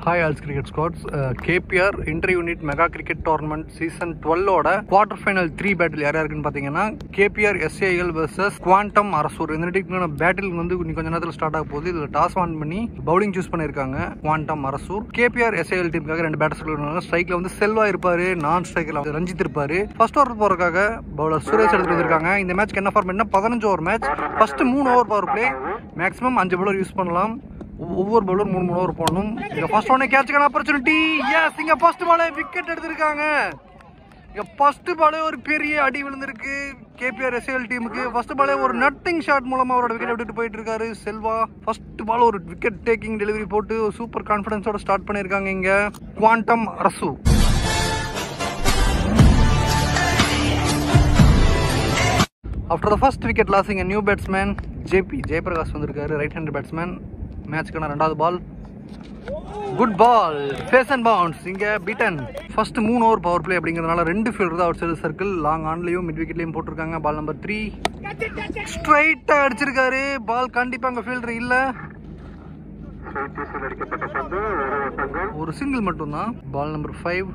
Hi Alls Cricket Squads. KPR Inter-Unit Mega Cricket Tournament Season 12 ஓட quarter final 3 battle யார் யாருக்குன்னு பார்த்தீங்கன்னா KPR SAIL vs Quantum Arasur. இந்த டீமுக்கான பேட்டில் வந்து கொஞ்ச நேரத்தில் ஸ்டார்ட் ஆக போகுது. இதில் டாஸ் ஆன் பண்ணி பவுலிங் சூஸ் பண்ணியிருக்காங்க குவாண்டம் அரசூர். KPR SAIL டீமுக்காக 2 பேட்டர்ஸ் இருக்காங்க. ஸ்ட்ரைக்ல வந்து செல்வா இருப்பாரு, நான் ஸ்ட்ரைக்ல ரஞ்சித் இருப்பாரு. ஃபர்ஸ்ட் ஓவர் போறதுக்காக பவுலர் சுரேஷ் எடுத்துட்டு வந்திருக்காங்க. இந்த மேட்ச்க்கு என்ன ஃபார்மேட்னா 15 over match. First 3 over power play, maximum 5 bowler use பண்ணலாம். ஒவ்வொரு பவுலர் 3 ஓவர் போடணும். இங்க ஃபர்ஸ்ட் ஒன் கேட்ச்க்கான ஆப்பர்ச்சுனிட்டி. எஸ், இங்க ஃபர்ஸ்ட் பாலே விக்கெட் எடுத்திருக்காங்க. இங்க ஃபர்ஸ்ட் பாலே ஒரு பெரிய அடி விழுந்திருக்கு KPR SAIL டீமுக்கு. ஃபர்ஸ்ட் பாலே ஒரு நட்டிங் ஷாட் மூலமா அவரோட விக்கெட் எடுத்துட்டு போயிட்டு இருக்காரு செல்வா. ஃபர்ஸ்ட் பால் ஒரு விக்கெட் டேக்கிங் டெலிவரி போட்டு சூப்பர் கான்ஃபிடன்ஸோட ஸ்டார்ட் பண்ணிருக்காங்க இங்க குவாண்டம் அரசு. After the first wicket loss, a new batsman Jayprakash வந்திருக்காரு, ரைட் ஹேண்டர் பேட்ஸ்மேன். மேட்ச்க்கான 2வது ball, good ball, face and bounce. இங்க beaten. First 3 over power play அப்படிங்கிறதுனால 2 ஃபீல்டர் தான் அவுட் சைடு சர்க்கிள், லாங் ஆன்லயும் மிட் விக்கெட்லயும் போட்டிருக்காங்க. பால் நம்பர் 3 ஸ்ட்ரைட்டா அடிச்சிருக்காரு. பால் கண்டிப்பா அங்க ஃபீல்டர் இல்ல, ஒரு சிங்கிள் மட்டும் தான். பால் நம்பர் 5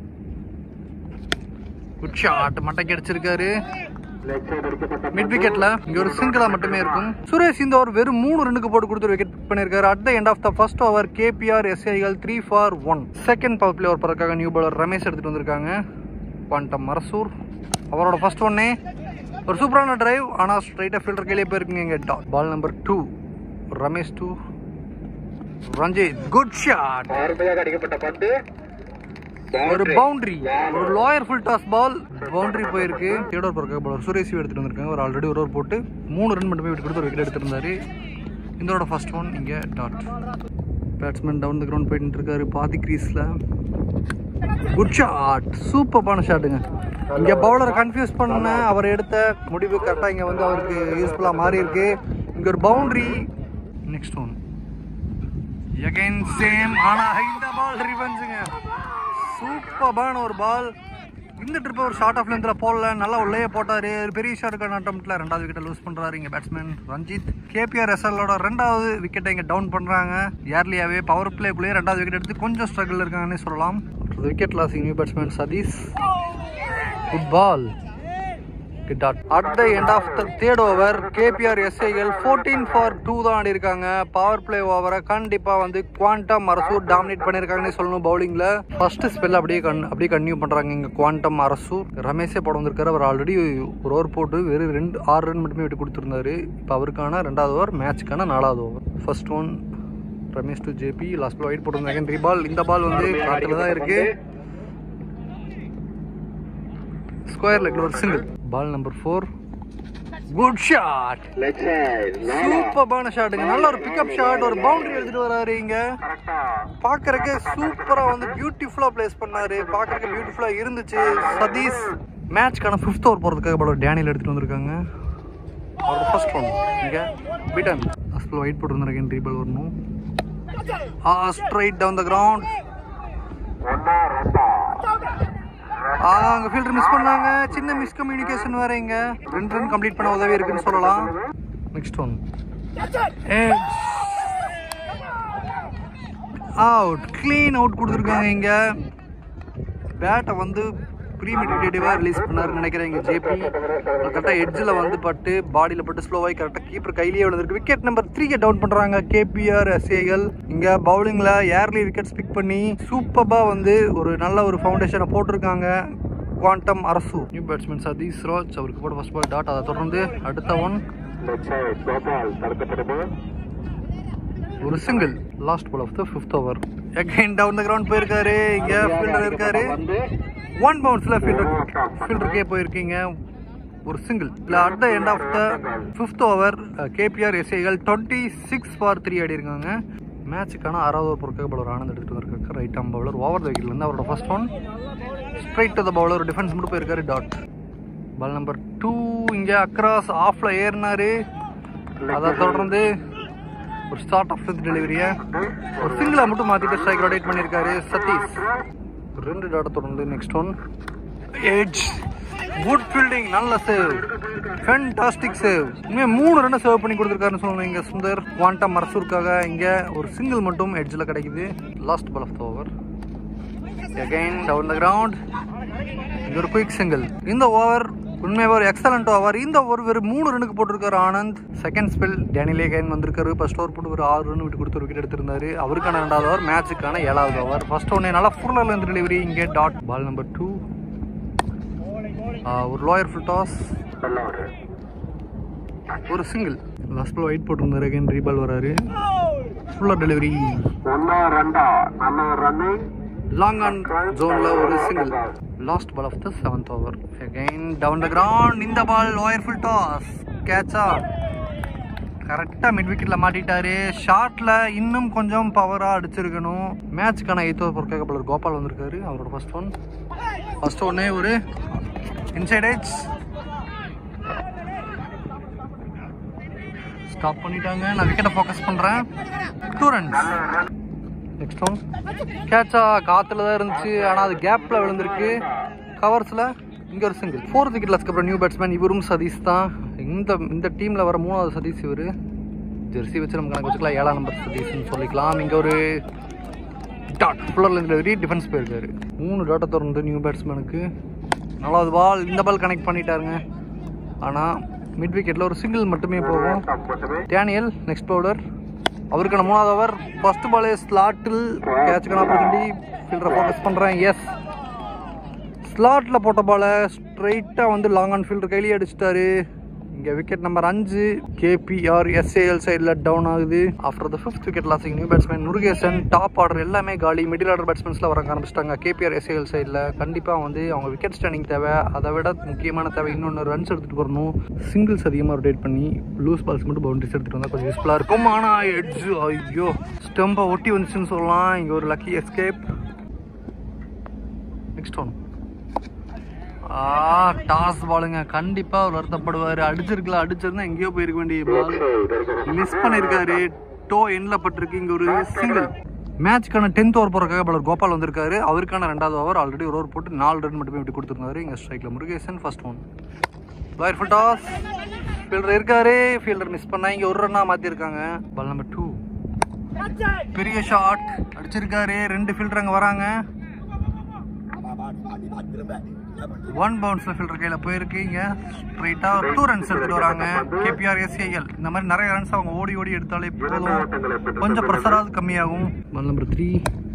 குட் ஷாட், மட்டைக்கு அடிச்சிருக்காரு மிட் விக்கெட்ல. இங்க ஒரு சிங்கிளா மட்டுமே இருக்கும். சுரேஷ் இந்த ஓவர் வெறும் 3 ரன்னுக்கு போட்டு கொடுத்து விக்கெட் பண்ணிருக்காரு. At the end of the first over KPR SAIL 3 for 1. Second power play over பறக்காக நியூ பவுலர் ரமேஷ் எடுத்துட்டு வந்திருக்காங்க குவாண்டம் அரசூர். அவரோட ஃபர்ஸ்ட் ஒன்னே ஒரு சூப்பரான டிரைவ், ஆனா ஸ்ட்ரைட்டா ஃபீல்டர் கையிலே போயிருக்குங்க இங்க. Ball number 2 Ramesh 2 Ranjith, good shot, அடிக்கப்பட்ட பந்து, ஒரு பவுண்டரி, ஒரு lower full toss ball, boundary போயிருக்கு. தேர்ட் ஓவர் பறக்க பவுலர் சுரேஷ் எடுத்துட்டு வந்திருக்காங்க. ஒரு ஆல்ரெடி ஒரு ஓவர் போட்டு 3 ரன் மட்டுமே விட்டு கொடுத்து ஒரு விக்கெட் எடுத்திருந்தாரு. இதோட ஃபர்ஸ்ட் ஒன் இங்க dot. Batsman down the ground போயிட்டு இருக்காரு பாதி கிரீஸ்ல. குட் ஷாட், சூப்பரான ஷாட்டுங்க. இங்க பவுலரை கன்ஃபியூஸ் பண்ண அவர் எடுத்த முடிவு கரெக்டா இங்க வந்து அவருக்கு யூஸ்ஃபுல்லா மாறி இருக்கு. இங்க ஒரு boundary. Next one again same, ஆனா இந்த பால் ரிவெஞ்சுங்க. சூப்பரான ஒரு பால். இந்த ட்ரிப் ஒரு ஷார்ட் ஆஃப் லென்த்ல போடல, நல்லா உள்ளே போட்டாரு. ஒரு பெரிய ஷாட்டுக்கான அட்டம்ப்ட்ல 2வது விக்கெட்டை லூஸ் பண்றாரு இங்க பேட்ஸ்மேன் ரஞ்சித். KPR SAILோட 2வது விக்கெட்டை இங்க டவுன் பண்றாங்க. ஏர்லியாவே பவர் பிளேக்குள்ளேயே 2வது விக்கெட் எடுத்து கொஞ்சம் ஸ்ட்ரகிள் இருக்காங்கன்னு சொல்லலாம். Wicket losing new batsman Satish. Good ball. At the end of the third over KPR SAIL 14 for 2 தான் ஆடி இருக்காங்க. பவர் பிளே ஓவரை கண்டிப்பா வந்து குவாண்டம் அரசூர் டாமினேட் பண்ணிருக்காங்கன்னு சொல்லணும். பவுலிங்ல ஃபர்ஸ்ட் ஸ்பெல் அப்படியே கன்டினியூ பண்றாங்க இங்க குவாண்டம் அரசூர். ரமேஷே போட வந்திருக்காரு. அவர் ஆல்ரெடி ஒரு ஓவர் போட்டு வெறும் 6 ரன் மட்டுமே விட்டு கொடுத்துருந்தாரு. இப்போ அவருக்கான 2வது ஓவர், மேட்ச்க்கான 4வது over. First one Ramesh to JP, last ball wide போட்டு செகண்டரி பால். இந்த பால் வந்து காத்துல தான் இருக்கு, ஸ்கொயர் லெக்ல ஒரு single. Ball number 4 good shot, சூப்பரான ஷாட்டுங்க. நல்ல ஒரு பிக்கப் ஷாட், ஒரு பவுண்டரி எடுத்துட்டு வராரு இங்க. பாக்குறதுக்கு சூப்பரா வந்து பியூட்டிஃபுல்லா பிளேஸ் பண்ணாரு. பாக்குறதுக்கு பியூட்டிஃபுல்லா இருந்துச்சு. சதீஷ் மேட்ச்க்கான 5th ஓவர் போறதுக்காக பவுலர் டேனியல் எடுத்துட்டு வந்திருக்காங்க. அவரோட ஃபர்ஸ்ட் ஒன் இங்க பீட்டன். அஸ்பல் ஒயிட் போட்டு வந்திருக்கேன். ரீபால் வரணும். Straight down the ground. அங்க ஃபீல்டர் மிஸ் பண்ணாங்க. சின்ன மிஸ்கம்யூனிகேஷன் வேற இங்க. 2 ரன் கம்ப்ளீட் பண்ண உதவி இருக்குன்னு சொல்லலாம். Next one out, clean out கொடுத்துருக்காங்க இங்க. பேட்டை வந்து ப்ரீமெடிடேட்டிவா ரிலீஸ் பண்ணாருன்னு நினைக்கிறேன் இங்க JP. கரெக்டா எட்ஜில் வந்து பட்டு பாடியில பட்டு ஸ்லோவாகி கரெக்டா கீப்பர் கையிலேயே விழுந்திருக்கு. விக்கெட் நம்பர் 3 டவுன் பண்றாங்க KPR SAIL. இங்க பவுலிங்ல ஏர்லி விக்கெட்ஸ் பிக் பண்ணி சூப்பரா வந்து ஒரு நல்ல ஒரு ஃபவுண்டேஷனை போட்டிருக்காங்க குவாண்டம் அரசு. நியூ பேட்ஸ்மேன் சதீஷ் ராஜ், அவருக்கு போட ஃபர்ஸ்ட் பால் டாட். அதை தொடர்ந்து அடுத்த ஒன் ஒரு single. Last ball of the 5th over. Again down the ground போயிருக்காரு. இங்க ஃபீல்டர் இருக்காரு. 1 பவுன்ஸ்ல ஃபீல்டருக்கே போயிருக்கீங்க. ஒரு single. At the end of the 5th over KPR SAIL 26 for 3 ஆடி இருக்காங்க. மேட்சுக்கான 6வது ஓவர் பொறுக்க பவுலர் ஆனந்த் எடுத்துட்டு வந்திருக்காரு. ரைட் ஆம் பவுலர். ஓவர் த விக்கெட்ல இருந்து அவரோட first one straight to the bowler. Defence மட்டும் போயிருக்காரு. டாட். பால் நம்பர் 2 இங்க அக்ராஸ் ஆஃப்ல ஏறினாரு. அதை தொடர்ந்து ஒரு ஸ்டார்ட் ஆஃப் டெலிவரிய ஒரு சிங்கிளா மட்டும் மாத்திட்டு ஸ்ட்ரைக் ரொட்டேட் பண்ணிருக்காரு சதீஷ். 2 டாட் தொடர்ந்து next one edge good fielding, நல்ல சேவ், ஃபேண்டாஸ்டிக் சேவ். இங்கே 3 ரன் சேவ் பண்ணி கொடுத்துருக்காருன்னு சொல்லுவாங்க இங்கே சுந்தர். குவாண்டம் மர்சூருக்காக இங்கே ஒரு சிங்கிள் மட்டும் எட்ஜில் கிடைக்குது. Last ball of the over. Again down the ground. இங்கே ஒரு குயிக் சிங்கிள். இந்த ஓவர் உண்மையாக ஒரு எக்ஸலண்ட் ஓவர். இந்த ஓவர் வெறும் 3 ரன்னுக்கு போட்டிருக்காரு Anand. Second spell Daniel again வந்திருக்காரு. ஃபர்ஸ்ட் ஓவர் போட்டு ஒரு 6 ரன் விட்டு கொடுத்து ஒரு விக்கெட் எடுத்திருந்தாரு. அவருக்கான 2வது ஓவர், மேட்சுக்கான 7வது ஓவர். ஃபர்ஸ்ட் ஒன்னே நல்லா ஃபுல்லாக இருந்து டெலிவரி. இங்கே டாட் பால் நம்பர் 2. ஒரு லோயர் ஃபுல் டாஸ், ஒரு சிங்கிள். லாஸ்ட் பால் ஒயிட் போட்டிருந்தாரு. அகைன் ரீபால் வராரு. ஃபுல்லாக டெலிவரி, லாங் ஆன் ஜோன்ல ஒரு single. Last ball of the 7th over. Again down the ground. இந்த பால் லோயர் ஃபுல் டாஸ், கேட்சா கரெக்டாக மிட் விக்கெட்டில் மாட்டிட்டாரு. ஷார்ட்ல இன்னும் கொஞ்சம் பவராக அடிச்சிருக்கணும். மேட்சுக்கான 8th ஓவர் பொறுக்க பலர் கோபால் வந்திருக்காரு. அவரோட ஃபர்ஸ்ட் ஒன்னே ஒரு இன்சைட் எட்ஜ். ஸ்டாப் பண்ணிட்டாங்க. நான் விக்கெட்டை ஃபோக்கஸ் பண்ணுறேன். 2 runs. நெக்ஸ்ட் ஒன் கேட்சா காற்றுல தான் இருந்துச்சு, ஆனால் அது கேப்பில் விழுந்திருக்கு. கவர்ஸில் இங்கே ஒரு சிங்கிள். 4th விக்கெட்டில் அதுக்கப்புறம் நியூ பேட்ஸ்மேன். இவரும் சதீஷ் தான். இந்த டீமில் வர 3வது சதீஷ். இவர் ஜெர்சி வச்சு நம்ம கணக்கு வச்சுக்கலாம். 7ஆம் நம்பர் சதீஷ்னு சொல்லிக்கலாம். இங்கே ஒரு டாட் ஃபுல்லரில் டெலிவரி. டிஃபென்ஸ் போயிருக்காரு. 3 டாட்டை திறந்து நியூ பேட்ஸ்மேனுக்கு. 4வது பால். இந்த பால் கனெக்ட் பண்ணிட்டாருங்க. ஆனால் மிட் விக்கெட்டில் ஒரு சிங்கிள் மட்டுமே போகும். Daniel next bowler. அவருக்கான 3வது ஓவர். ஃபர்ஸ்ட் பாலே ஸ்லாட்டில் கேட்சுக்கான ஆப்பர்ச்சுனிட்டி. ஃபீல்டரை ஃபோக்கஸ் பண்ணுறேன். எஸ், ஸ்லாட்டில் போட்ட பாலை ஸ்ட்ரைட்டாக வந்து லாங் ஆன் ஃபீல்டர் கையிலேயே அடிச்சிட்டாரு. இங்கே விக்கெட் நம்பர் 5. கேபிஆர் எஸ்ஏஎல் சைடில் டவுன் ஆகுது. After the 5th wicket losing new batsman Murugesan. Top order எல்லாமே காலி. மிடில் ஆர்டர் பேட்ஸ்மேன்ஸ்லாம் வர ஆரம்பிச்சிட்டாங்க. கேபிஆர் எஸ்ஏஎல் சைடில் கண்டிப்பாக வந்து அவங்க விக்கெட் ஸ்டாண்டிங் தேவை. அதை விட முக்கியமான தேவை இன்னொன்று ரன்ஸ் எடுத்துகிட்டு வரணும். சிங்கிள்ஸ் அதிகமாக ரொட்டேட் பண்ணி லூஸ் பால்ஸ் மட்டும் பவுண்டரிஸ் எடுத்துகிட்டு வந்தால் கொஞ்சம் யூஸ்ஃபுல்லாக இருக்கும். ஆனால் எட்ஜ் ஐயோ ஸ்டம்பை ஒட்டி வந்துச்சுன்னு சொல்லலாம். இங்கே ஒரு lucky escape. Next one toss பாலுங்க. கண்டிப்பா அவர் வருத்தப்படுவார். அடிச்சிருந்தா எங்கேயோ போயிருக்க வேண்டிய பால் மிஸ் பண்ணிருக்காரு. டோ எண்ட்ல பட்டிருக்கு. இங்க ஒரு சிங்கிள். மேட்ச்க்கான 10th ஓவர் போறதுக்காக பாலர் கோபால் வந்திருக்காரு. அவருக்கான 2வது ஓவர் ஆல்ரெடி ஒரு ஓவர் போட்டு 4 ரன் மட்டுமே விட்டு கொடுத்துருந்தாரு. இங்க ஸ்ட்ரைக்ல Murugesan. First one lower full toss. Fielder இருக்காரு. ஃபீல்டர் மிஸ் பண்ணா இங்க ஒரு ரன்னா மாத்திருக்காங்க. பால் நம்பர் 2. பெரிய ஷாட் அடிச்சிருக்காரு. 2 ஃபீல்டர் அங்க வராங்க. 1 பவுன்ஸ்ல ஃபீல்டர் கையில போயிருக்கு. இங்க ஸ்ட்ரைட்டா 2 ரன்ஸ் எடுத்துட்டு வராங்க. கேபிஆர் எஸ்ஏஎல் இந்த மாதிரி நிறைய ரன்ஸ் அவங்க ஓடி எடுத்தாலே போதும். கொஞ்சம் ப்ரெஷராவது கம்மியாகும். பால் நம்பர் 3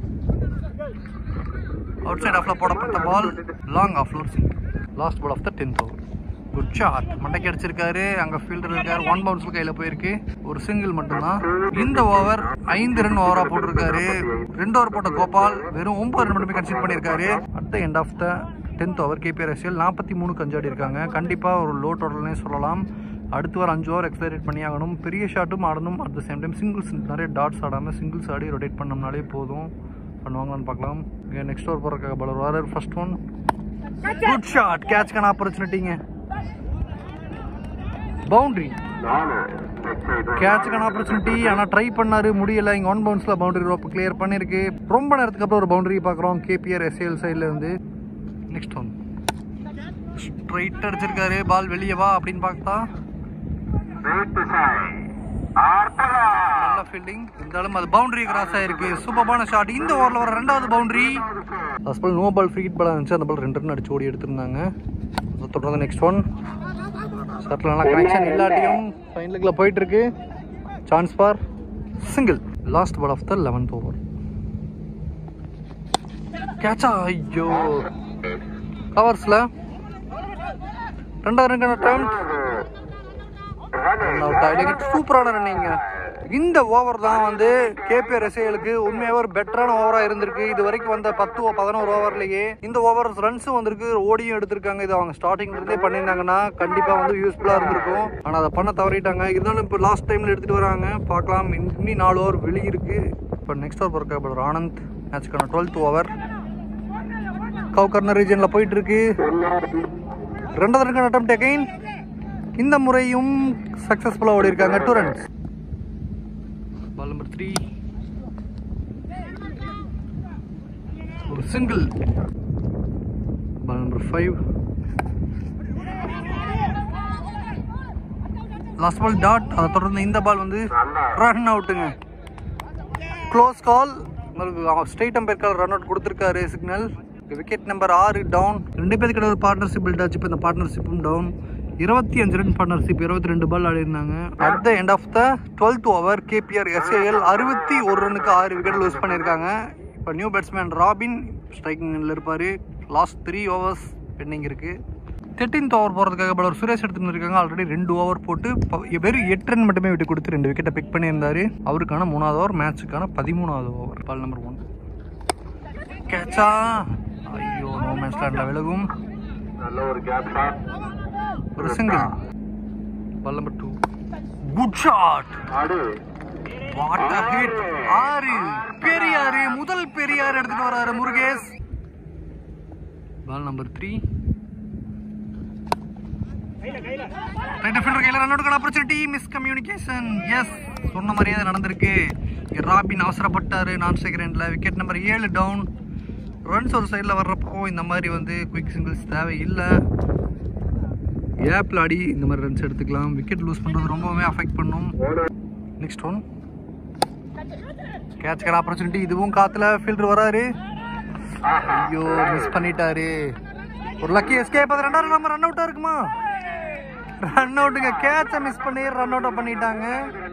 அவுட் சைட் ஆஃப்ல போடப்பட்ட பால். லாங் ஆஃப்ல ஒரு single. Last ball of the 10th over. Good shot. மண்டைக்கு அடிச்சிருக்காரு. அங்க ஃபீல்டர் இருக்காரு. 1 பவுன்ஸ்ல கையில போயிருக்கு. ஒரு சிங்கிள் மட்டும்தான். இந்த ஓவர் 5 ரன் ஓவரா போட்டிருக்காரு. 2 ஓவர் போட்ட கோபால் வெறும் 9 ரன் மட்டுமே கன்சிடர் பண்ணிருக்காரு. At the end of the 10th over KPR SAL 43 அஞ்சாடி இருக்காங்க. கண்டிப்பாக ஒரு லோ டோட்டல்னே சொல்லலாம். அடுத்து வர 5 ஓவர் எக்ஸலரேட் பண்ணி ஆகணும். பெரிய ஷாட்டும் ஆடணும். At the same time singles நிறைய டாட்ஸ் ஆடாமல் சிங்கிள்ஸ் ஆடி ரொட்டேட் பண்ணோம்னாலே போதும். பண்ணுவாங்கன்னு பார்க்கலாம். இங்கே நெக்ஸ்ட் ஓவர் போகிறக்காக பாலர் வராரு. First one good shot. கேட்ச்க்கான ஆப்பர்ச்சுனிட்டிங்க. பவுண்டரி. கேட்சுக்கான ஆப்பர்ச்சுனிட்டி. ஆனால் ட்ரை பண்ணாரு, முடியலை. இங்கே 1 பவுன்ஸ்ல பவுண்டரி ரோப் கிளியர் பண்ணியிருக்கு. ரொம்ப நேரத்துக்கு அப்புறம் ஒரு பவுண்டரி பார்க்குறோம் கேபிஆர் எஸ்ஏஎல் சைடில் இருந்து. நெக்ஸ்ட் ஒன் ஸ்ட்ரைட் அடிச்சிருக்காரு. பால் வெளியே வா அப்படின்னு பார்த்தா நல்ல ஃபீல்டிங். இருந்தாலும் அது பவுண்டரி கிராஸ் ஆயிருக்கு. சூப்பரான ஷாட். இந்த ஓவரில் வர 2வது boundary. First ball no ball free hit ball இருந்துச்சு. அந்த பால் 2 ரன் அடிச்சு ஓடி எடுத்திருந்தாங்க. தொடர்ந்து நெக்ஸ்ட் ஒன் ஷாட்டில் நல்லா கனெக்ஷன் இல்லாட்டியும் ஃபைன் லெக்கில் போயிட்டு இருக்கு. Chance for single. Last ball of the 11th over. கேட்சா. ஐயோ கவர்ஸ்ல 2வது ரன் அட்டெம்ப்ட். சூப்பரான ரன்னிங். இந்த ஓவர் தான் வந்து கேபிஆர் எஸ்ஏஎலுக்கு உண்மையாக ஒரு பெட்டரான ஓவராக இருந்திருக்கு. இது வரைக்கும் வந்த 10-11 ஓவர்லேயே இந்த ஓவர் ரன்ஸும் வந்திருக்கு. ஓடியும் எடுத்திருக்காங்க. இது அவங்க ஸ்டார்டிங்ல இருந்தே பண்ணியிருந்தாங்கன்னா கண்டிப்பாக வந்து யூஸ்ஃபுல்லாக இருந்திருக்கும். ஆனால் அதை பண்ண தவறிட்டாங்க. இருந்தாலும் இப்போ லாஸ்ட் டைமில் எடுத்துகிட்டு வராங்க. பார்க்கலாம். இன்னி 4 ஓவர் வெளியிருக்கு. இப்போ நெக்ஸ்ட் ஓவர் போகிற ஆனந்த். மேட்ச்க்கான 12th ஓவர். கவ் கார்னர் ரீஜனில் போயிட்டு இருக்கு. 2வது ரன் அட்டெம்ப்ட் அகைன். இந்த முறையும் சக்சஸ்ஃபுல்லாக ஓடி இருக்காங்க. 2 ரன்ஸ். பால் நம்பர் 3 ஒரு single. Ball number 5 last ball dot. அதை தொடர்ந்து இந்த பால் வந்து ரன் அவுட்டுங்க. Close call. உங்களுக்கு ஸ்ட்ரைட் அம்பையர் ரன் அவுட் கொடுத்துருக்காரு சிக்னல். Wicket number 6 down. 2 பேருக்கு ஒரு பார்ட்னர்ஷிப் பில்ட் ஆச்சு. இப்போ இந்த பார்ட்னர்ஷிப்பும் டவுன். 25 ரன் பார்ட்னர்ஷிப், 22 பால் ஆடிருந்தாங்க. At the end of the 12th over KPR SAL 61 ரன்னுக்கு 6 விக்கெட் லூஸ் பண்ணியிருக்காங்க. இப்போ நியூ பேட்ஸ்மேன் ராபின் ஸ்ட்ரைக்கிங்கில் இருப்பார். லாஸ்ட் 3 overs பெண்டிங் இருக்குது. 13th ஓவர் போகிறதுக்காக பலர் சுரேஷ் எடுத்துகிட்டு இருக்காங்க. ஆல்ரெடி 2 ஓவர் போட்டு வெறும் 8 ரன் மட்டுமே விட்டு கொடுத்து 2 விக்கெட்டை பிக் பண்ணியிருந்தார். அவருக்கான 3வது ஓவர், மேட்சுக்கான 13வது ஓவர். பால் நம்பர் 1 கேட்சா. ஐயோ, நோ மேன் ஸ்டாண்டில் விலகும். நல்ல ஒரு கேப் ஷாட், ஒரு single. Ball number 2 good shot. What a hit. 6 பெரியார், முதல் பெரியார் எடுத்துட்டு வராரு Murugesh. Ball number 3 right fielder கையில ரன் அவுட்கான ஆப்பர்ச்சுனிட்டி. Miss communication. எஸ், சொன்ன மாதிரியே நடந்திருக்கு. ராபின் அவசரப்பட்டாரு நான் செகண்ட்ல. Wicket number 7 down. ரன்ஸ் ஒரு சைடில் வர்றப்போ இந்த மாதிரி வந்து குயிக் சிங்கிள்ஸ் தேவையில்லை. கேப்பில் ஆடி இந்த மாதிரி ரன்ஸ் எடுத்துக்கலாம். விக்கெட் லூஸ் பண்ணுறது ரொம்பவே அஃபெக்ட் பண்ணும். நெக்ஸ்ட் ஒன் கேட்ச்கான ஆப்பர்ச்சுனிட்டி. இதுவும் காத்துல ஃபீல்டர் வராரு. ஐயோ, மிஸ் பண்ணிட்டாரு. ஒரு லக்கி எஸ்கேப். அது 2வது நம்ம ரன் அவுட்டாக இருக்குமா? ரன் அவுட்டுங்க. கேட்சை மிஸ் பண்ணி ரன் அவுட்டை பண்ணிட்டாங்க.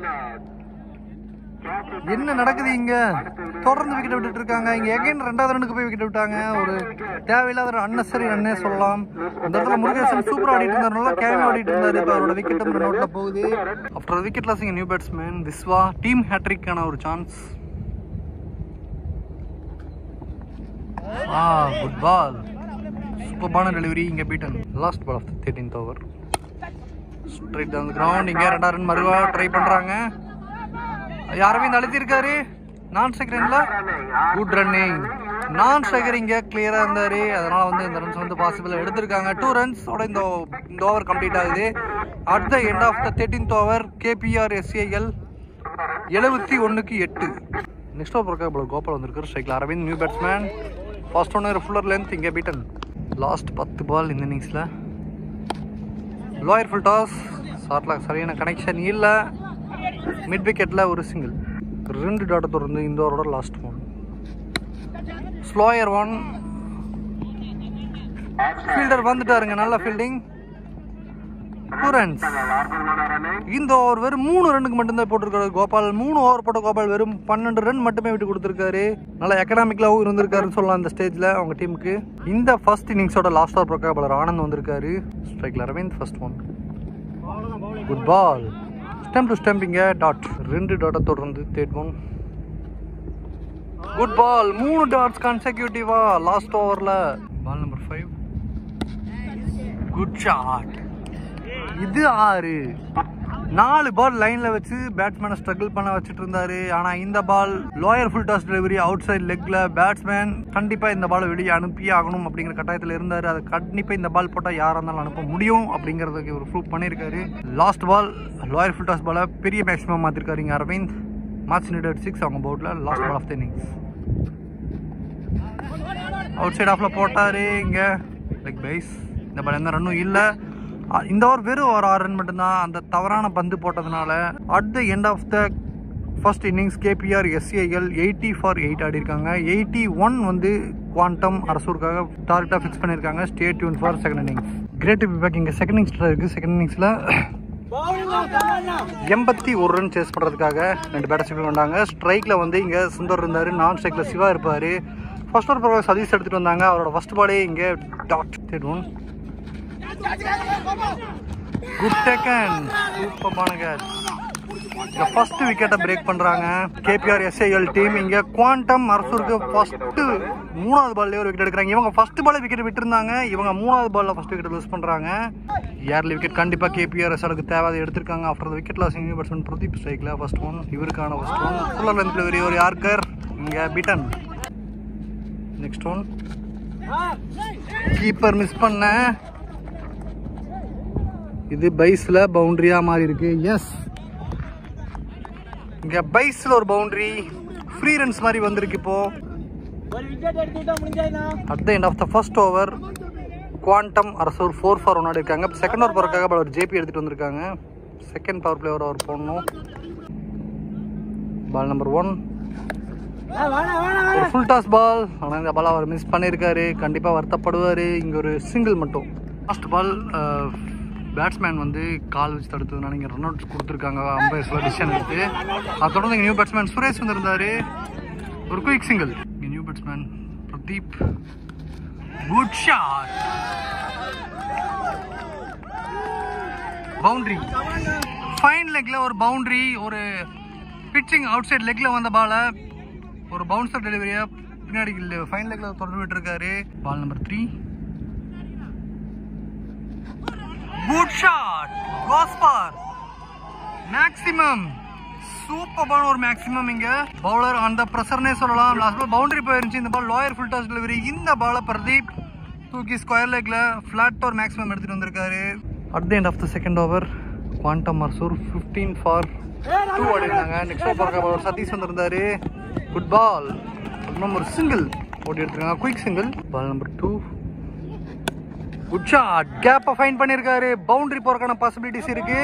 என்ன நடக்குது இங்க? தொடர்ந்து விக்கெட் விட்டுட்டு இருக்காங்க. இங்க எகைன் 2வது ரன்னுக்கு போய் விக்கெட் விட்டாங்க. ஒரு தேவையில்லாத ஒரு அன்னெசரி ரன்னே சொல்லலாம். இந்த இடத்துல முருகேசன் சூப்பரா ஆடிட்டு இருந்தாருனால கேமி ஆடிட்டு இருந்தாரு. இப்போ அவரோட விக்கெட் ரன் அவுட்ல போகுது. After wicket losing new batsman Viswa. Team ஹேட்ரிக்கான ஒரு சான்ஸ். Good ball. சூப்பரான டெலிவரி. இங்க beaten. Last ball off the 13th over. Straight down ground. இங்க 2வது ரன் மறுவா ட்ரை பண்றாங்க. அரவிந்த் அழுத்திருக்காரு நான் செகண்ட்ல. Good running. நான் ஸ்ட்ரைக்கர் இங்க கிளியரா இருந்தாரு. அதனால வந்து இந்த ரன்ஸ் வந்து பாசிபிள் எடுத்திருக்காங்க. 2 ரன்ஸோட இந்த ஓவர் கம்ப்ளீட் ஆகுது. At the end of the 13th over KPR SAL 71க்கு 8. நெக்ஸ்ட் ஓவர் பொறுக்க கோபால் வந்திருக்காரு ஸ்ட்ரைக்ல. Aravind new batsman. First one fuller length. இங்கே பீட்டன். லாஸ்ட் 10 பால் இந்த இன்னிங்ஸில். Lower full toss. ஷார்ட்ல சரியான கனெக்ஷன் இல்லை. மிட் விக்கெட்டில் ஒரு சிங்கிள். 2 டாட்டை தொடர்ந்து இந்த ஓவரோட last one. Slower one. Fielder வந்துட்டாருங்க. நல்ல ஃபீல்டிங். 2 ரன்ஸ். இந்த ஓவர் வெறும் 3 ரன்னுக்கு மட்டும்தான் போட்டிருக்காரு கோபால். 3 ஓவர் போட்ட கோபால் வெறும் 12 ரன் மட்டுமே விட்டு கொடுத்துருக்காரு. நல்லா எக்கனாமிக்கலாகவும் இருந்திருக்காருன்னு சொல்லலாம் இந்த ஸ்டேஜில் அவங்க டீமுக்கு. இந்த ஃபர்ஸ்ட் இன்னிங்ஸோட last over Prakash bowler Anand வந்திருக்காரு ஸ்ட்ரைக்கில். Aravind first one. Good ball. Stump to stump. இங்கே டாட். 2 டாட்டை தொடர்ந்து 3rd one. Good ball. 3 dots கன்செக்யூட்டிவா லாஸ்ட் ஓவரில். Ball number 5. Good shot. இது 6. 4 பால் லைன்ல வச்சு பேட்ஸ்மேனை ஸ்ட்ரகிள் பண்ண வச்சுட்டு இருந்தாரு. ஆனா இந்த ball lower full toss delivery out side லெக்ல. பேட்ஸ்மேன் கண்டிப்பா இந்த பால் வெளியே அனுப்பியே ஆகணும் அப்படிங்கிற கட்டாயத்தில் இருந்தாரு. அது கண்டிப்பா இந்த பால் போட்டா யாரா இருந்தாலும் அனுப்ப முடியும் அப்படிங்கறதுக்கு ஒரு ப்ரூவ் பண்ணிருக்காரு. Last ball lower full toss பால பெரிய மேக்ஸிமம் மாத்திருக்காரு இங்க அரவிந்த். மேட்ச் நீடட் 6 அவங்க பவுட்ல. Last ball off the innings. Out side ஆஃப்ல போட்டாரு இங்க லெக் பைஸ். இந்த பால் எந்த ரன்னும் இல்லை. இந்த ஓவர் வெறும் ஒரு 6 ரன் மட்டும்தான். அந்த தவறான பந்து போட்டதுனால at the end of the first innings KPR SAL 80 for 8 ஆடி இருக்காங்க. 81 வந்து குவாண்டம் அரசூருக்காக டார்கெட்டாக ஃபிக்ஸ் பண்ணியிருக்காங்க. Stay tuned for second innings. Great back இங்கே செகண்ட் இன்னிங்ஸில் இருக்குது. செகண்ட் இன்னிங்ஸில் 81 ரன் சேஸ் பண்ணுறதுக்காக 2 பேட்டர்ஸ் வந்தாங்க. ஸ்ட்ரைக்கில் வந்து இங்கே சுந்தர் இருந்தார். நான் ஸ்ட்ரைக்கில் சிவா இருப்பார். ஃபர்ஸ்ட் ஓவர் பிரகாஷ் சதீஷ் எடுத்துகிட்டு வந்தாங்க. அவரோட ஃபர்ஸ்ட் பாலே இங்கே dot. 3rd one. Good taken. சூப்பரான கேட்ச். இங்க ஃபர்ஸ்ட் விக்கெட்டை பிரேக் பண்றாங்க KPR SAL டீம். இங்க குவாண்டம் அரசூருக்கு ஃபர்ஸ்ட் 3வது பால்ல ஒரு விக்கெட் எடுக்கிறாங்க. இவங்க ஃபர்ஸ்ட் பால்ல விக்கெட் விட்டுருந்தாங்க. இவங்க 3வது பால்ல ஃபர்ஸ்ட் விக்கெட் லூஸ் பண்றாங்க. ஏர்லி விக்கெட் கண்டிப்பா KPR SALக்கு தேவை. எடுத்திருக்காங்க. After the wicket loss new batsman Pradeep ஸ்ட்ரைக்ல ஃபர்ஸ்ட் ஒன். இவருக்கான first one. Fuller length delivery. ஒரு யார்கர். இங்க beaten. Next one. Keeper miss பண்ண. இது பைஸ்ல பவுண்டரியா மாறி இருக்கு. எஸ், இங்க பைஸ்ல ஒரு பவுண்டரி ஃப்ரீ ரன்ஸ் மாதிரி வந்திருக்கு. இப்போ at the end of the first over Quantum Arasur 4 for 1 ஆடி இருக்காங்க. செகண்ட் ஓவர் போறதுக்காக ஒரு JP எடுத்துட்டு வந்திருக்காங்க. செகண்ட் பவர் பிளே ஓவர் போடணும். பால் நம்பர் 1 ஒரு ஃபுல் டாஸ் பால். ஆனால் இந்த பால் அவர் மிஸ் பண்ணியிருக்காரு. கண்டிப்பாக வருத்தப்படுவார். இங்கே ஒரு சிங்கிள் மட்டும். லாஸ்ட் பால் பேட்ஸ்மேன் வந்து கால் வச்சு தடுத்ததுனால இங்கே ரன் அவுட்ஸ் கொடுத்துருக்காங்க. அம்பையர்ஸில் டிசிஷன் எடுத்து அதை தொடர்ந்து இங்கே நியூ பேட்ஸ்மேன் சுரேஷ் வந்திருந்தார். ஒரு குயிக் சிங்கிள். இங்கே new batsman Pradeep. Good shot. Boundary. Fine லெக்கில் ஒரு பவுண்டரி. ஒரு பிச்சிங் அவுட் சைட் லெக்கில் வந்த பாலை ஒரு பவுன்சர் டெலிவரியா பின்னாடி ஃபைன் லெக்ல தொடர்ந்து விட்டுருக்காரு. Ball number 3. Good shot. Goes far. Maximum. சூப்பரான ஒரு மேக்ஸிமம். இங்க பவுலர் அந்த பிரஷர்னே சொல்லலாம். லாஸ்ட் பால் பவுண்டரி போயிருந்துச்சு. இந்த ball lower full toss delivery. இந்த பாலை பிரதீப் தூக்கி ஸ்கொயர் லெக்ல ஃபிளாட் ஒரு மேக்ஸிமம் எடுத்துட்டு வந்திருக்காரு. At the end of the second over Quantum Marsur 15 for 2 ஆடிருந்தாங்க. நெக்ஸ்ட் ஓவர் சதீஷ் வந்திருந்தாரு. Good ball. ஒரு சிங்கிள் ஓடி எடுத்துருக்காங்க. Quick single. Ball number 2. Good shot. கேப்பை ஃபைன் பண்ணியிருக்காரு. பவுண்டரி போறதுக்கான பாசிபிலிட்டிஸ் இருக்கு.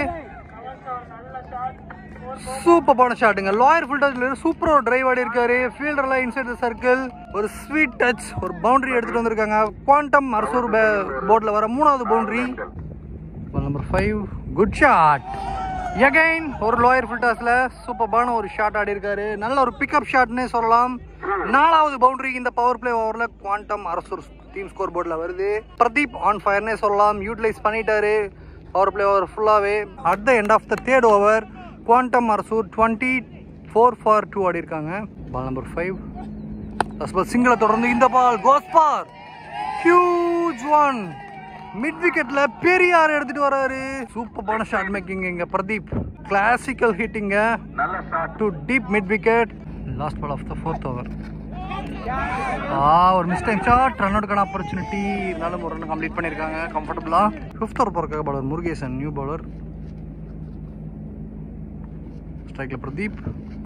சூப்பரான ஷாட்டுங்க. லாயர் ஃபுல் டாஸ் சூப்பரா ஒரு டிரைவ் ஆடி இருக்காரு. ஃபீல்டர்லாம் இன்சைட் த சர்க்கிள். ஒரு ஸ்வீட் டச். ஒரு பவுண்டரி எடுத்துட்டு வந்திருக்காங்க. குவாண்டம் மர்சூர் போர்ட்ல வர 3வது boundary. Ball number 5. Good shot. Again ஒரு லோயர் ஃபுல் டாஸ்ல சூப்பரான ஒரு ஷாட் ஆடி இருக்காரு. நல்ல ஒரு பிக்அப் ஷாட்னே சொல்லலாம். 4வது பவுண்டரி இந்த பவர் பிளே ஓவர்ல குவாண்டம் அரசூர் டீம் ஸ்கோர் போர்ட்ல வருது. பிரதீப் ஆன் ஃபயர்னே சொல்லலாம். யூட்டிலைஸ் பண்ணிட்டாரு பவர் பிளே ஓவர் ஃபுல்லாவே. At the end of the third over Quantum Arasur 24 for 2 ஆடி இருக்காங்க. பால் நம்பர் 5. சிங்கிளை தொடர்ந்து இந்த ball goes far. Huge one. Mid விக்கெட்ல பெரியார் எடுத்துட்டு வராரு. சூப்பரான ஷாட் மேக்கிங் இங்க பிரதீப். கிளாசிக்கல் ஹிட்டிங்க to deep mid wicket. Last ball of the 4th over. ஒரு மிஸ்டேக் ஷாட். ரன் அவுட்கான ஆப்பர்ச்சுனிட்டி. இருந்தாலும் ஒரு ரன் கம்ப்ளீட் பண்ணியிருக்காங்க கம்ஃபர்டபுளா. 5th ஓவர் போறதுக்காக பாலர் முருகேசன் நியூ பவுலர். ஸ்ட்ரைக்ல பிரதீப்.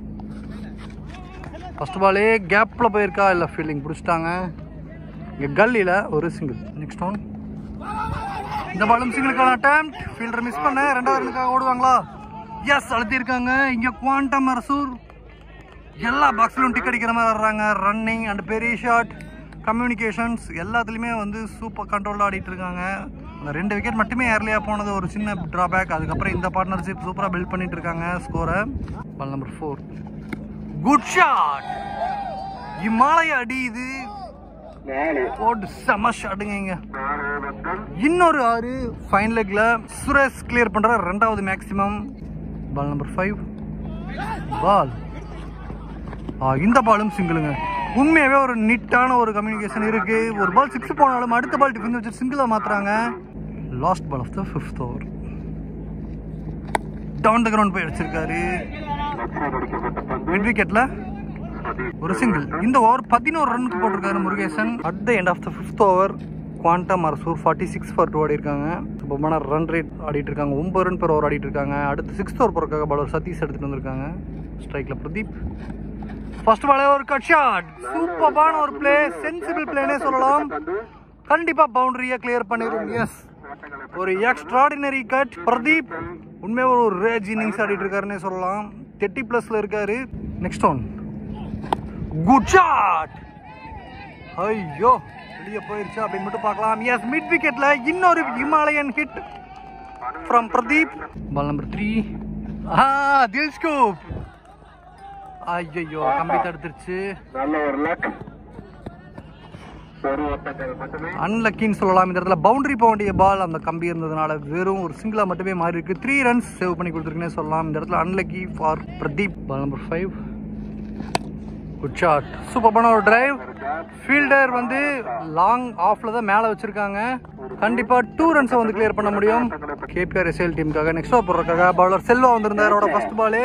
ஃபர்ஸ்ட் பாலே கேப்ல போயிருக்கா இல்ல ஃபீல்டிங் பிடிச்சிட்டாங்க. இங்க கல்லில ஒரு சிங்கிள். Next one. இந்த பாலும் சிங்கிளுக்கான அட்டெம்ப்ட். ஃபீல்டர் மிஸ் பண்ண. 2வது ரன்னுக்காக ஓடுவாங்களா? எஸ், அழுத்திருக்காங்க. இங்க குவாண்டம் அரசூர் எல்லா பாக்ஸ்லயும் டிக் அடிக்கிற மாதிரி வர்றாங்க. ரன்னிங் அண்ட் பெரிய ஷாட், கம்யூனிகேஷன்ஸ் எல்லாத்துலேயுமே வந்து சூப்பர் கண்ட்ரோலாக ஆடிட்டு இருக்காங்க. அந்த 2 விக்கெட் மட்டுமே ஏர்லியாக போனது ஒரு சின்ன ட்ராபேக். அதுக்கப்புறம் இந்த பார்ட்னர்ஷிப் சூப்பராக பில்ட் பண்ணிட்டு இருக்காங்க ஸ்கோரை. Ball number 4. Good shot. இமாலய அடி. இது செம ஷாட்டுங்க. இன்னொரு 6 ஃபைன் லெக்ல சுரேஷ் கிளியர் பண்ற 2வது மேக்ஸிமம். பால் நம்பர் 5. பால். இந்த பாலும் சிங்கிளுங்க. உண்மையாவே ஒரு நீட்டான ஒரு கம்யூனிகேஷன் இருக்கு. ஒரு பால் 6 போனாலும் அடுத்த பால் டிஃபென்ஸ் வச்சு சிங்கிளா மாத்துறாங்க. Last ball of the 5th over. Down the ground போய் அடிச்சிருக்காரு. மிட் விக்கெட்ல ஒரு சிங்கிள். இந்த ஓவர் 11 ரன்னுக்கு போட்டிருக்காரு Murugesan. At the end of the 5th over Quantum Arasur 46 for 2 ஆடி இருக்காங்க. சூப்பரான ரன் ரேட் ஆடிட்டு இருக்காங்க. 9 ரன் per ஓவர் ஆடிட்டு இருக்காங்க. அடுத்து 6th ஓவர் போறதுக்காக பாலர் சதீஷ் எடுத்துட்டு வந்திருக்காங்க. ஸ்ட்ரைக்ல பிரதீப். ஃபர்ஸ்ட் பாலே ஒரு கட் ஷாட். சூப்பரான ஒரு பிளே. சென்சிபிள் பிளேனே சொல்லலாம். கண்டிப்பா பவுண்டரியை கிளியர் பண்ணிரும். எஸ், ஒரு எக்ஸ்ட்ராடினரி கட். பிரதீப் உண்மையாக ஒரு ரேஜ் இன்னிங்ஸ் ஆடிட்டு இருக்காருன்னே சொல்லலாம். 30+ இருக்காரு. Next one. Good shot. ஐயோ, வெளியே போயிருச்சு அப்படின்னு மட்டும் பார்க்கலாம். எஸ், மிட் விக்கெட்ல இன்னொரு Himalayan hit from Pradeep. Ball number 3. தில் ஸ்கூப். ஐயோ, கம்பி தடுத்துருச்சு. அன்லக்கின்னு சொல்லலாம். இந்த இடத்துல பவுண்டரி போக வேண்டிய பால் அந்த கம்பி இருந்ததுனால வெறும் ஒரு சிங்கிளா மட்டுமே மாறி இருக்கு. 3 runs சேவ் பண்ணி கொடுத்துருக்குன்னே சொல்லலாம். இந்த இடத்துல unlucky for Pradeep. Ball number 5. Good shot. சூப்பரான ஒரு டிரைவ். ஃபீல்டர் வந்து லாங் ஆஃப்ல தான் மேலே வச்சிருக்காங்க. கண்டிப்பா 2 runs வந்து கிளியர் பண்ண முடியும் கேபிஆர் எஸ்எல் டீமுக்காக. நெக்ஸ்ட் ஓவர் போடுறதுக்காக பவுலர் செல்வா வந்திருந்தார். அவரோட ஃபர்ஸ்ட் பாலே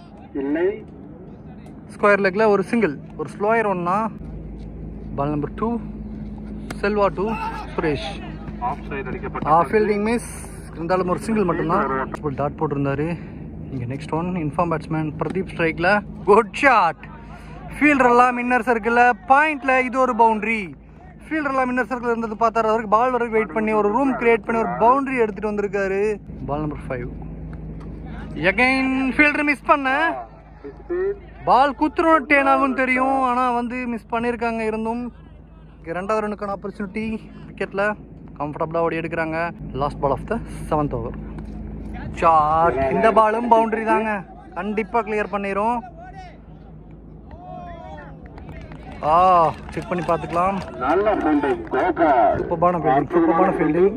ஸ்கொயர் லெக்ல ஒரு சிங்கிள். ஒரு ஸ்லோயர் ஒன்னா. Ball number 2. Selva 2. Suresh. Fielding miss. இருந்தாலும் ஒரு சிங்கிள் மட்டும்தான். டாட் போட்டிருந்தாரு. இங்க next one. In form batsman Pradeep ஸ்ட்ரைக்ல. Good shot. ஃபீல்டர் எல்லாம் இன்னர் சர்க்கிள். பாயிண்ட்ல இது ஒரு பவுண்டரி. ஃபீல்டர் எல்லாம் இன்னர் சர்க்கிள் இருந்தது பார்த்தாரு. அவருக்கு பால் வரைக்கும் வெயிட் பண்ணி ஒரு ரூம் கிரியேட் பண்ணி ஒரு பவுண்டரி எடுத்துட்டு வந்திருக்காரு. Ball number 5. Again fielder miss பண்ண பால் குத்துறோம் டேன் ஆகும் தெரியும், ஆனால் வந்து மிஸ் பண்ணியிருக்காங்க. இருந்தும் ரெண்டாவது ரனுக்கான ஆப்பர்ச்சுனிட்டி விக்கெட்டில் கம்ஃபர்டபுளாக ஓடி எடுக்கிறாங்க. Last ball of the 7th over. Shot. இந்த பாலும் பவுண்டரி தாங்க, கண்டிப்பாக கிளியர் பண்ணிடும். செக் பண்ணி பார்த்துக்கலாம். சூப்பரான ஃபீல்டிங்.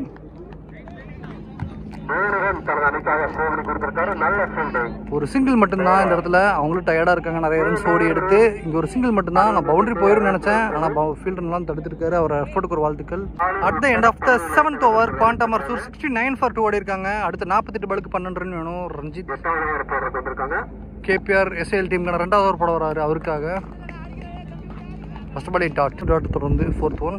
ஒரு சிங்கிள் மட்டும்தான் இந்த இடத்துல. அவங்களும் டயர்டா இருக்காங்க, நிறைய ரன்ஸ் ஓடி எடுத்து. இங்க ஒரு சிங்கிள் மட்டும்தான். நான் பவுண்டரி போயிரும் நினைச்சேன், ஆனா ஃபீல்டர்லாம் தடுத்திருக்காரு. அவர் எஃபோர்ட்டுக்கு ஒரு வாழ்த்துக்கள். At the end of the 7th over Quantum Marsur 69 for 2 ஓடி இருக்காங்க. அடுத்த 48 பாலுக்கு 12 ரன் வேணும். ரஞ்சித் கேபிஆர் எஸ்ஐஎல் டீமுக்கான 2வது ஓவர் போட வராரு. அவருக்காக ஃபர்ஸ்ட் பால் டாட் தொடர்ந்து 4th ஒன்.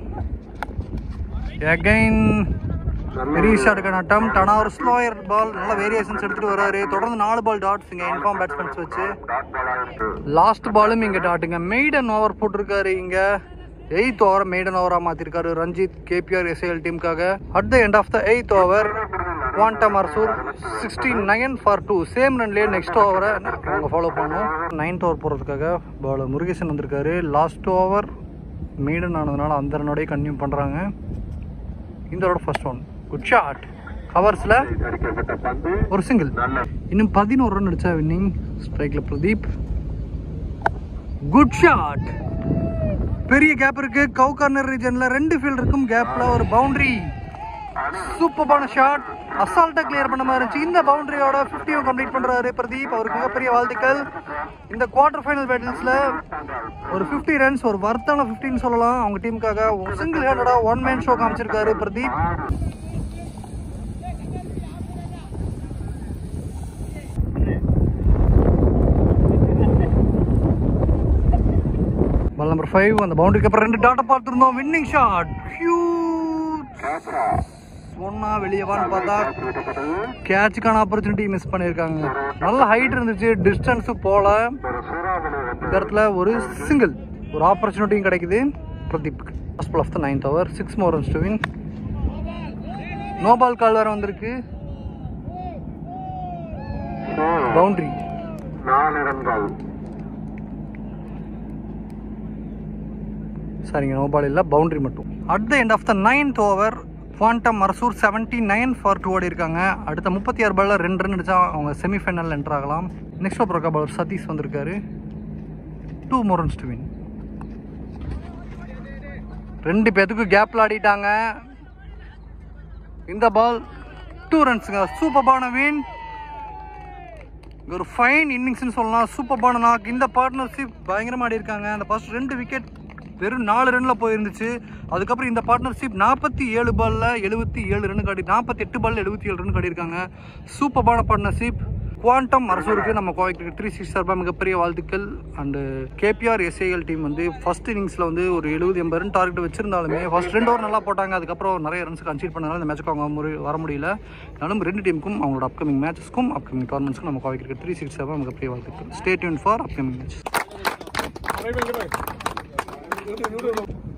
அகைன் பெரிய ஷாட்டுக்கான அட்டெம்ப்ட், ஆனால் ஒரு ஸ்லோயர் பால். நல்ல வேரியேஷன்ஸ் எடுத்துட்டு வராரு. தொடர்ந்து 4 பால் டாட்ஸ் இங்க இன்ஃபார்ம் பேட்ஸ்மேன்ஸ் வச்சு. லாஸ்ட் பாலும் இங்க டாட்டுங்க. மெய்டன் ஓவர் போட்டிருக்காரு. இங்க 8th ஓவர் மெய்டன் ஓவரா மாத்திருக்காரு ரஞ்சித் கேபிஆர் எஸ்ஐஎல் டீமுக்காக. At the end of the 8th over Quantum Marsur 69 for 2. Same ரன்லேயே நெக்ஸ்ட் ஓவரை அவங்க ஃபாலோ பண்ணணும். 9th ஓவர் போறதுக்காக பால் முருகேசன் வந்திருக்காரு. லாஸ்ட் ஓவர் மெய்டன் ஆனதுனால அந்த ரன்னோடய கன்டினியூ பண்றாங்க. இந்த ஃபர்ஸ்ட் ஒன் குட் ஷாட். கவர்ஸ்ல ஒரு சிங்கிள். இன்னும் 11 ரன் அடிச்சா வின்னிங். ஸ்ட்ரைக்ல பிரதீப். Good shot. பெரிய கேப் இருக்கு. கவ் கார்னர் ரீஜன்ல 2 ஃபீல்டருக்கும் கேப்ல ஒரு பவுண்டரி. சூப்பரான ஷாட். அசால்ட்டா கிளியர் பண்ண மாதிரி இருந்துச்சு. இந்த பவுண்டரியோட 50 கம்ப்ளீட் பண்றாரு பிரதீப். அவருக்கு மிகப்பெரிய வாழ்த்துக்கள். இந்த குவார்டர் ஃபைனல் பேட்டில்ஸ்ல ஒரு 50 ரன்ஸ், ஒரு வர்த்தான 15 சொல்லலாம் அவங்க டீமுக்காக. சிங்கிள் ஹேண்டடா 1 மேன் ஷோ காமிச்சிருக்காரு பிரதீப். Ball number 5. அந்த பவுண்டரிக்கு அப்புறம் 2 டாட்டை பார்த்துருந்தோம். Winning shot. ஒன்னா வெளியவான்னு பார்த்தா கேட்சுக்கான ஆப்பர்ச்சுனிட்டி மிஸ் பண்ணியிருக்காங்க. நல்ல ஹைட் இருந்துச்சு, டிஸ்டன்ஸு போல. இந்த இடத்துல ஒரு சிங்கிள், ஒரு ஆப்பர்ச்சுனிட்டியும் கிடைக்குது பிரதீப்க்கு. First ball of the 9th over 6 more runs to win. No ball call வேற வந்திருக்கு. பவுண்டரி. சரிங்க, நோ பால் இல்லை, பவுண்டரி மட்டும். At the end of the 9th over Quantum Marsur 79 for 2 ஓடி இருக்காங்க. அடுத்த 36 பால்ல 2 ரன் அடிச்சா அவங்க செமிஃபைனல் என்டர் ஆகலாம். நெக்ஸ்ட் ஓவர் பாலர் சதீஷ் வந்திருக்காரு. 2 more runs to win. 2 பேத்துக்கு கேப்ல ஆடிட்டாங்க. இந்த பால் 2 ரன்ஸுங்க. சூப்பரான வின். ஒரு ஃபைன் இன்னிங்ஸ்னு சொல்லலாம். சூப்பரான நாக். இந்த பார்ட்னர்ஷிப் பயங்கரமா ஆடி இருக்காங்க. அந்த ஃபர்ஸ்ட் 2 விக்கெட் வெறும் 4 ரன்ல போயிருந்துச்சு. அதுக்கப்புறம் இந்த பார்ட்னர்ஷிப் 47 பால்ல 77 ரன் காட்டி, 48 பால்ல 77 ரன் காட்டியிருக்காங்க. சூப்பரான பார்ட்னர்ஷிப். குவாண்டம் மர்சூருக்கு நம்ம கோவை கிரிக்கெட் 360 சார்பாக மிகப்பெரிய வாழ்த்துக்கள். அண்டு கேபிஆர் எஸ்ஐஎல் டீம் வந்து ஃபர்ஸ்ட் இன்னிங்ஸில் வந்து ஒரு 70-80 ரன் டார்கெட் வச்சிருந்தாலுமே ஃபர்ஸ்ட் 2 ஓவர் நல்லா போட்டாங்க. அதுக்கப்புறம் நிறைய ரன்ஸ் கன்சீட் பண்ணனால இந்த மேட்சுக்கு அவங்க வர முடியல. ஆனாலும் 2 டீமுக்கும் அவங்களோட அப்கமிங் மேட்சஸ்க்கும் அப்கமிங் டோர்னமெண்ட்ஸ்க்கும் நம்ம கோவை கிரிக்கெட் 360 சார்பாக மிகப்பெரிய வாழ்த்துக்கள். Stay tuned for upcoming matches.